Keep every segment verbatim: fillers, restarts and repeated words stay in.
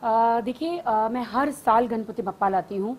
देखिए, मैं हर साल गणपति बप्पा लाती हूँ।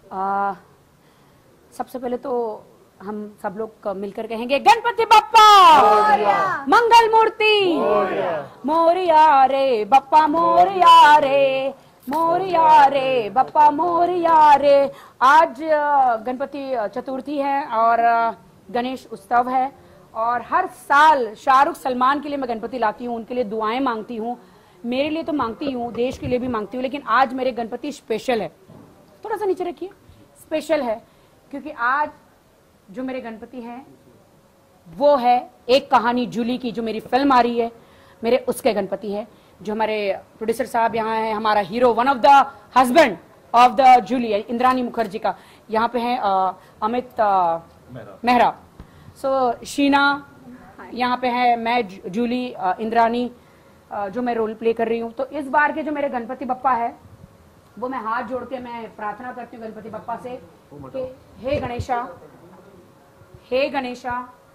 सबसे पहले तो हम सब लोग मिलकर कहेंगे गणपति बप्पा मंगल मूर्ति मोरिया रे बप्पा मोरिया रे मोरिया रे बप्पा मोरिया रे। आज गणपति चतुर्थी है और गणेश उत्सव है और हर साल शाहरुख सलमान के लिए मैं गणपति लाती हूँ, उनके लिए दुआएं मांगती हूँ। मेरे लिए तो मांगती हूँ, देश के लिए भी मांगती हूँ, लेकिन आज मेरे गणपति स्पेशल है। थोड़ा सा नीचे रखिए, स्पेशल है क्योंकि आज जो मेरे गणपति हैं वो है एक कहानी जूली की, जो मेरी फिल्म आ रही है मेरे उसके गणपति है। जो हमारे प्रोड्यूसर साहब यहाँ है, हमारा hero, one of the husband of the Julie, Indrani Mukherjee का यहाँ पे है अमित मेहरा। सो शीना यहाँ पे है, मैं जूली, इंद्रानी जो मैं रोल प्ले कर रही हूँ। तो इस बार के जो मेरे गणपति बप्पा है वो मैं हाथ जोड़ के मैं प्रार्थना करती हूँ गणपति बप्पा से कि हे गणेशा, हे गणेशा,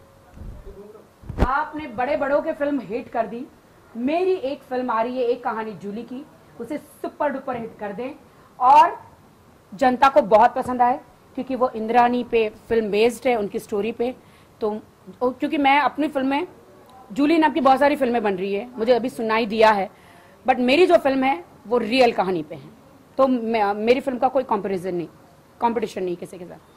आपने बड़े बड़ों के फिल्म हिट कर दी, मेरी एक फिल्म आ रही है एक कहानी जूली की, उसे सुपर डुपर हिट कर दें और जनता को बहुत पसंद आए क्योंकि वो इंद्रानी पे फिल्म बेस्ड है, उनकी स्टोरी पे। तो क्योंकि मैं अपनी फिल्म में, जूली नाम की बहुत सारी फिल्में बन रही है, मुझे अभी सुनाई दिया है, बट मेरी जो फिल्म है वो रियल कहानी पे है, तो मेरी फिल्म का कोई कंपैरिजन नहीं, कंपटीशन नहीं किसी के साथ।